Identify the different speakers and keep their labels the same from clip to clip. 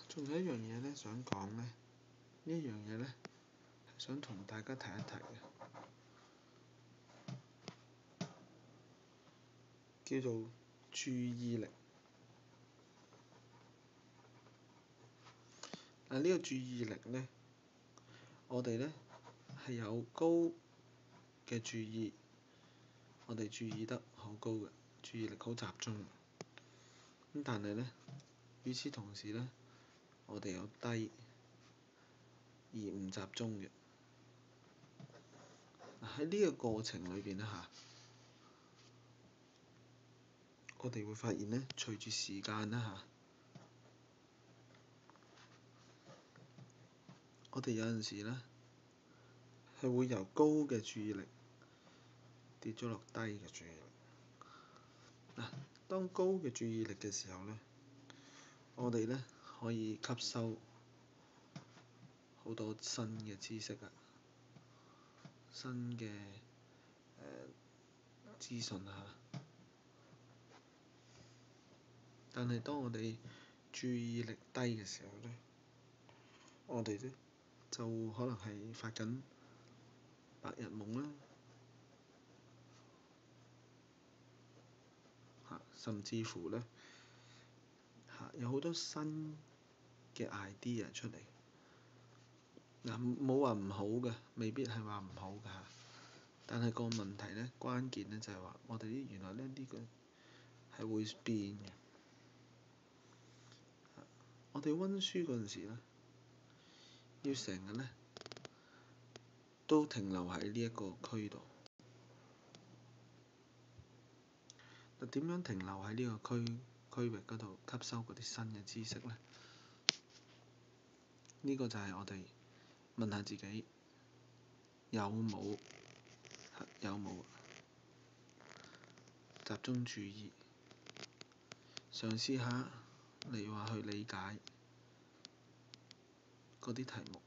Speaker 1: 仲有一樣嘢咧想講咧，呢一樣嘢咧係想同大家提一提嘅，叫做注意力。呢個注意力咧，我哋咧係有高嘅注意，我哋注意得好高嘅，注意力好集中。咁但係咧，與此同時咧，我哋有低而唔集中嘅。喺呢個過程裏邊咧我哋會發現咧，隨住時間我哋有陣時咧係會由高嘅注意力跌咗落低嘅注意力。當高嘅注意力嘅時候咧，我哋咧可以吸收好多新嘅知識新嘅資訊但係當我哋注意力低嘅時候咧，我哋咧就可能係發緊白日夢啦，甚至乎咧有好多新嘅 idea 出嚟。冇話唔好嘅，未必係話唔好㗎。但係個問題咧，關鍵咧就係話我哋原來咧呢個係會變嘅。我哋温書嗰陣時咧，要成日咧都停留喺呢一個區度。點樣停留喺呢個區域嗰度吸收嗰啲新嘅知識咧？呢個就係我哋問下自己有冇集中注意，嘗試下嚟話去理解嗰啲題目。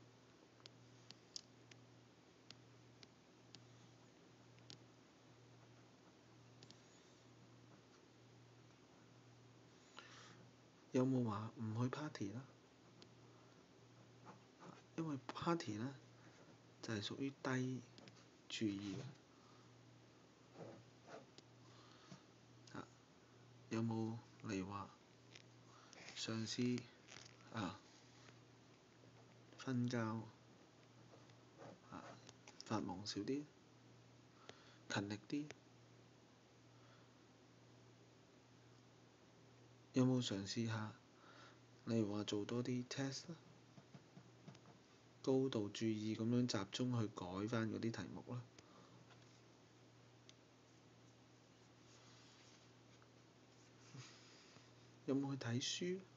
Speaker 1: 有冇話唔去 party 啦？因為 party 咧就係屬於低注意嘅。有冇嚟話嘗試瞓覺發夢少啲，勤力啲？有冇嘗試下例如話做多啲 test 啦，高度注意咁樣集中去改返嗰啲題目啦？有冇去睇書？